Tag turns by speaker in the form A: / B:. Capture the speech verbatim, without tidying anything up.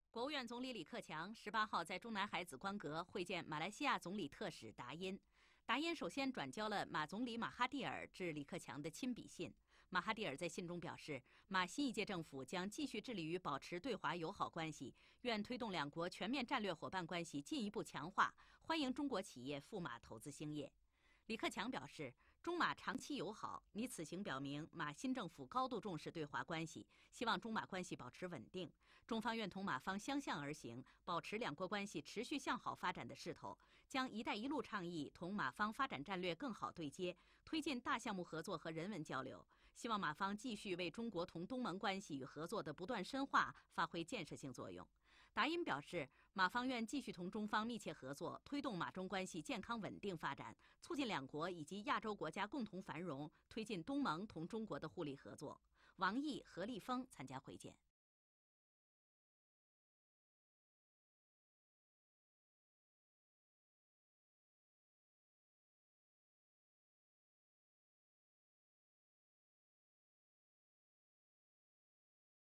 A: 国务院总理李克强十八号在中南海紫光阁会见马来西亚总理特使达因。达因首先转交了马总理马哈蒂尔致李克强的亲笔信。马哈蒂尔在信中表示，马新一届政府将继续致力于保持对华友好关系，愿推动两国全面战略伙伴关系进一步强化，欢迎中国企业赴马投资兴业。李克强表示，中马长期友好，拟此行表明马新政府高度重视对华关系，希望中马关系保持稳定。中方愿同马方相向而行，保持两国关系持续向好发展的势头，将“一带一路”倡议同马方发展战略更好对接，推进大项目合作和人文交流。希望马方继续为中国同东盟关系与合作的不断深化发挥建设性作用。达因表示，马方愿继续同中方密切合作，推动马中关系健康稳定发展，促进两国以及亚洲国家共同繁荣，推进东盟同中国的互利合作。王毅、何立峰参加会见。